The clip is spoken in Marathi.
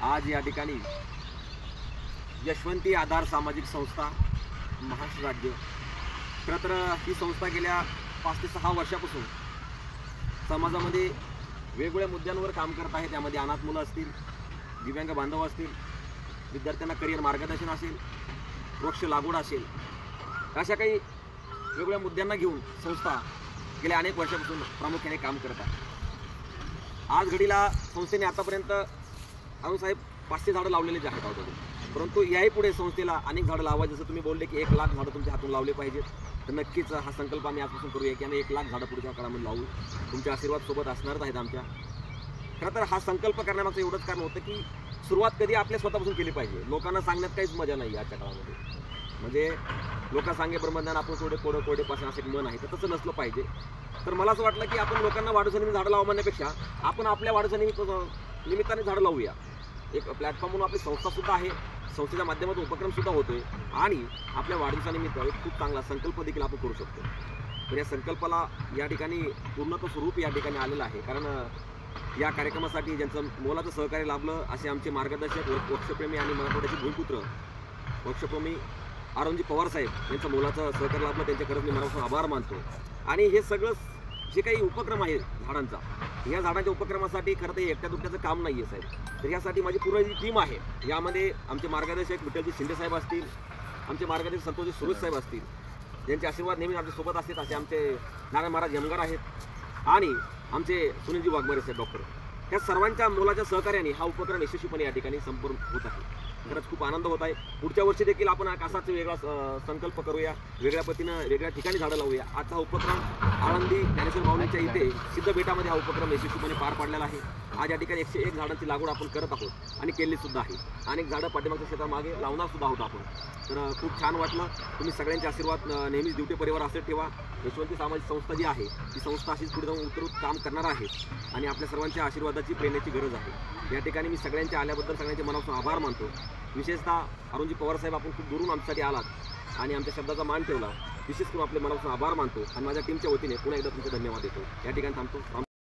आज या ठिकाणी यशवंती आधार सामाजिक संस्था महाराष्ट्र राज्य खरं तर ही संस्था गेल्या 5 ते 6 वर्षापासून समाजामध्ये वेगवेगळ्या मुद्द्यांवर काम करत आहे। त्यामध्ये अनाथ मुलं असतील, दिव्यांग बांधव असतील, विद्यार्थ्यांना करिअर मार्गदर्शन असेल, वृक्ष लागवड असेल, अशा काही वेगवेगळ्या मुद्द्यांना घेऊन संस्था गेल्या अनेक वर्षापासून प्रामुख्याने काम करत आहे। आज घडीला संस्थेने आतापर्यंत साहेब 500 झाडं लावलेले आहेत ऑलरेडी, परंतु याही पुढे संस्थेला अनेक झाडं लावायची। जसं तुम्ही बोलले की 1 लाख झाडं तुमच्या हातून लावले पाहिजेत, तर नक्कीच हा संकल्प आम्ही आजपासून करूया की आम्ही 1 लाख झाडं पुढच्या काळामध्ये लावू। तुमचे आशीर्वाद सोबत असणारच आहेत आमच्या। खरं तर हा संकल्प करण्यामागचं एवढंच कारण होतं की सुरुवात कधी आपल्या स्वतःपासून केली पाहिजे। लोकांना सांगण्यात काहीच मजा नाही आजच्या काळामध्ये, म्हणजे लोक सांगे ब्रह्मज्ञान आपण कोरडे पासून असं मन आहे, तर तसं नसलं पाहिजे। तर मला असं वाटलं की आपण लोकांना वाढदिवसानिमित्त झाडं लावा म्हणण्यापेक्षा आपण आपल्या वाढदिवसानिमित्ताने झाडं लावूया। एक प्लॅटफॉर्म म्हणून आपली संस्थासुद्धा आहे, संस्थेच्या माध्यमातून उपक्रमसुद्धा होतोय आणि आपल्या वाढदिवसानिमित्त एक खूप चांगला संकल्प देखील आपण करू शकतो। तर या संकल्पाला या ठिकाणी पूर्णत्व स्वरूप या ठिकाणी आलेलं आहे, कारण या कार्यक्रमासाठी ज्यांचं मोलाचं सहकार्य लाभलं असे आमचे मार्गदर्शक वृक्षप्रेमी आणि मराठवाड्याचे भूमिपुत्र वृक्षप्रेमी आरोनजी पवार साहेब यांचं मोलाचं सहकार्य लाभलं, त्यांच्या खरंच मी मनापासून आभार मानतो। आणि हे सगळं जे काही उपक्रम आहे झाडांचा, या झाडांच्या उपक्रमासाठी खरं तर एकट्या दुकट्याचं काम नाही आहे साहेब, तर यासाठी माझी पूर्ण जी टीम आहे। यामध्ये आमचे मार्गदर्शक विठ्ठलजी शिंदे साहेब असतील, आमचे मार्गदर्शक संतोषजी सुरेश साहेब असतील, ज्यांचे आशीर्वाद नेहमी आमच्यासोबत असतात, असे आमचे नारायण महाराज यमगार आहेत आणि आमचे सुनीलजी वाघमारे साहेब डॉक्टर, या सर्वांच्या मोलाच्या सहकार्याने हा उपक्रम यशस्वीपणे या ठिकाणी संपूर्ण होत आहे। खरंच खूप आनंद होत आहे। पुढच्या वर्षी देखील आपण असाच वेगळा संकल्प करूया, वेगळ्या पद्धतीनं वेगळ्या ठिकाणी झाडं लावूया। आजचा उपक्रम आळंदी ज्ञानेश्वर माऊलींच्या इथे सिद्धबेटामध्ये हा उपक्रम यशस्वीपणे पार पाडलेला आहे। आज या ठिकाणी 101 झाडांची लागवड आपण करत आहोत आणि केलीसुद्धा आहे। अनेक झाडं पाठीमागच्या क्षेत्रामागे लावणारसुद्धा आहोत आपण। तर खूप छान वाटलं। तुम्ही सगळ्यांचे आशीर्वाद नेहमीच ड्युटी परिवार असंच ठेवा। यशवंती सामाजिक संस्था जी आहे ती संस्था अशीच पुढे जाऊन उत्तरोत्तर काम करणार आहे आणि आपल्या सर्वांच्या आशीर्वादाची प्रेरणाची गरज आहे। या ठिकाणी मी सगळ्यांच्या आल्याबद्दल सगळ्यांचे मनापासून आभार मानतो। विशेषतः अरुणजी पवार साहेब, आपण खूप दुरून आमच्यासाठी आलात आणि आमच्या शब्दाचा मान ठेवला, विशेष करून आपले मनापासून आभार मानतो आणि माझ्या टीमच्या वतीने पुन्हा एकदा तुमचे धन्यवाद देतो। या ठिकाणी थांबतो।